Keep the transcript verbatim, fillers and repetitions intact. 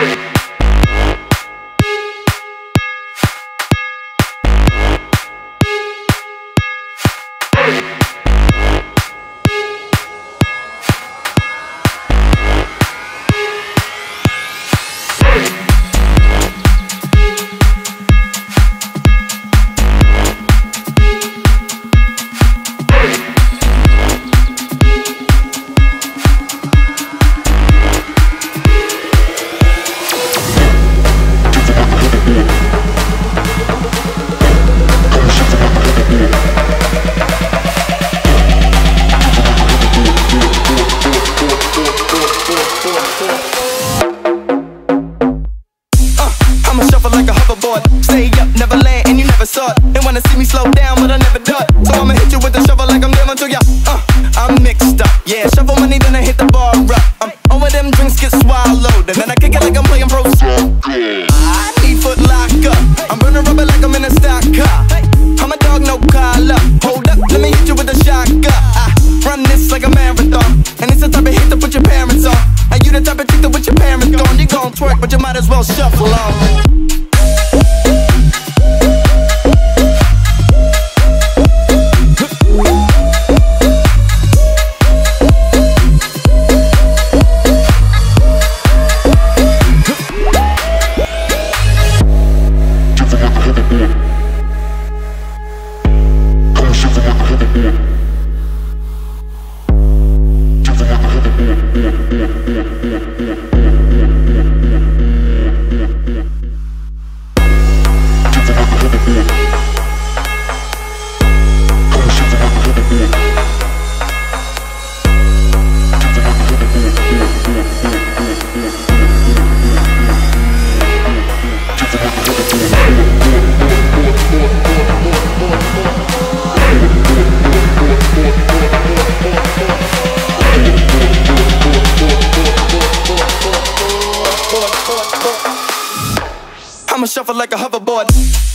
Stay up, never land, and you never saw it. They wanna see me slow down, but I never do it. So I'ma hit you with a shovel like I'm Dylan to ya. Uh, I'm mixed up, yeah. Shovel money, then I hit the bar up. Um, over them drinks get swallowed, and then I kick it like I'm playing pro. I need foot lock up. I'm burning rubber like I'm in a stock car. I'm a dog, no collar. Hold up, let me hit you with a shotgun. I run this like a marathon, and it's the type of hit to put your parents on. Are you the type of chick to put your parents on? You gon' twerk, but you might as well shuffle on. I'ma shuffle like a hoverboard.